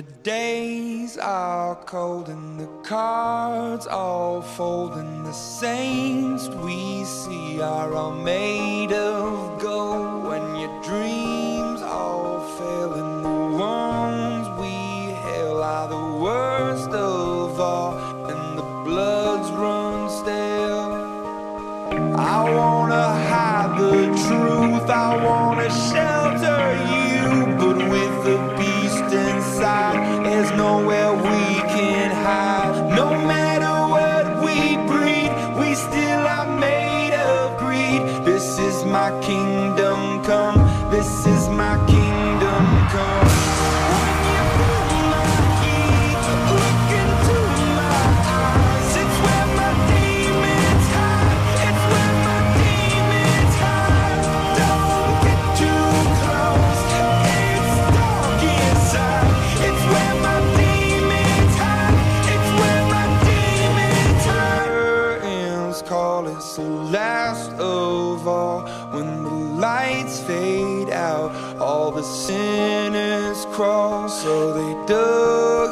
days are cold and the cards all fold, and the saints we see are all made of gold. When your dreams all fail and the ones we hail are the worst of all, and the bloods run stale. I wanna hide the truth, I wanna shelter you, but with the beast inside, there's nowhere we can hide. No matter what we breed, we still are made of greed. This is my kingdom come, this is my kingdom come. When you feel my heat, look into my eyes. It's where my demons hide, it's where my demons hide. Don't get too close, it's dark inside. It's where my demons hide, it's where my demons hide. Curtains call, it's the last of all. When the lights fade out, all the sinners crawl. So they dug